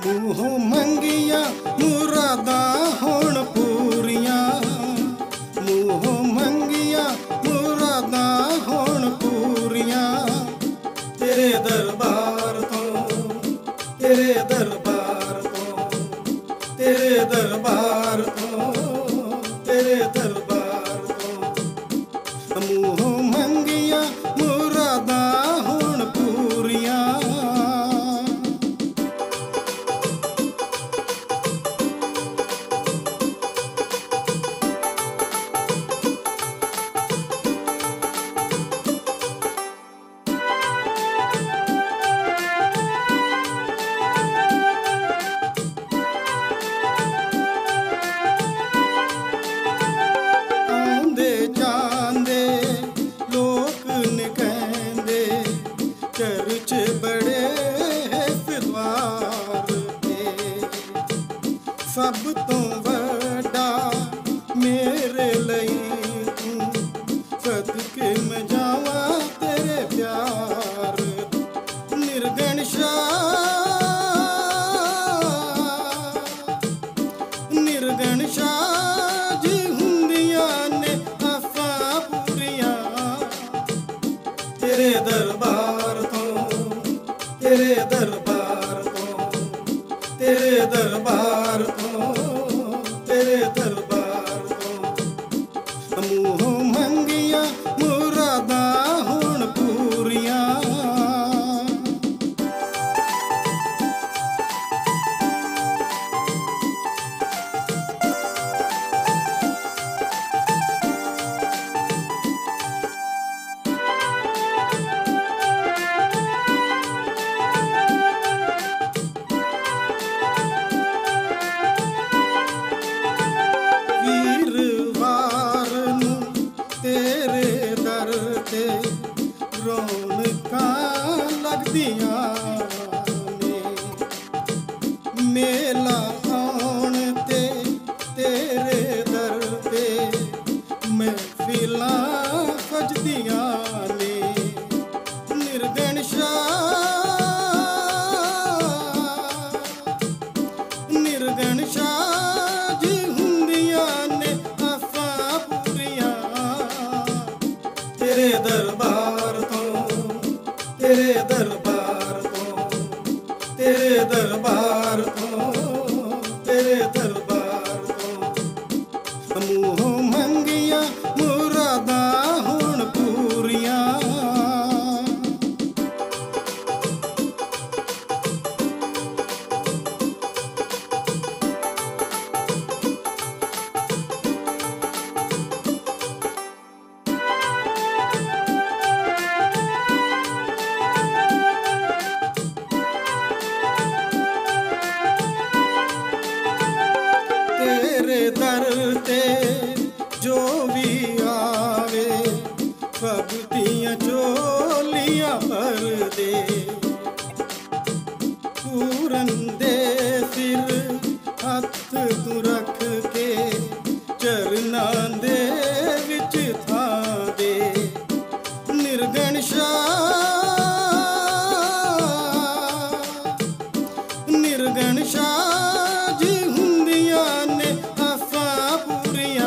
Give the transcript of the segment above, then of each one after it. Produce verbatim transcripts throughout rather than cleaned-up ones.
ਮੂੰਹੋਂ ਮੰਗੀਆਂ ਮੁਰਾਦਾਂ ਹੋਣ ਪੂਰੀਆਂ, ਮੂੰਹੋਂ ਮੰਗੀਆਂ ਮੁਰਾਦਾਂ ਹੋਣ ਪੂਰੀਆਂ, ਤੇਰੇ ਦਰਬਾਰ ਤੋਂ, ਤੇਰੇ ਦਰਬਾਰ ਤੋਂ, ਤੇਰੇ ਦਰਬਾਰ ਤੋਂ, ਤੇਰੇ ਦਰਬਾਰ ਤੋਂ। ਮੂੰਹੋਂ ਮੰਗੀਆਂ ਮੁਰਾਦਾਂ ਹੋਣ ਪੂਰੀਆਂ। चर्च बड़े सिद्वार ते, सब तो वड्डा मेरे लई तू, सदके मैं जावा तेरे प्यार। निर्गुण शाह, निर्गुण शाह जी हुंदियां ने आसां पूरियां, तेरे दरबार तेरे दरबार को, तेरे दरबार को, तेरे दरबार को। मूंहों मंगियां मुरादां होण पूरियां। रौनकां लगदियां ने, मेला आउण ते तेरे दर ते महफिलां सजदियां ने। निर्गुण शाह, निर्गुण शाह जी हुंदियां ने आसां पूरियां, तेरे दरबार तेरे दरबार को, तेरे दरबार को, तेरे दरबार को। मूंहों मंगियां मुरादां होण पूरियां। तेरे दर ते जो भी आवे, सब दियां झोलियां भर दे। पूरन दे सिर हथ तू रख के, चरनां दे विच थां दे। निर्गुण शाह, निर्गुण शाह जी हुंदियां ने आसां पूरियां,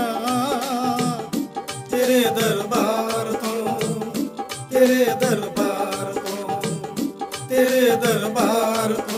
तेरे दरबार तो, तेरे दरबार तो, तेरे दरबार तो,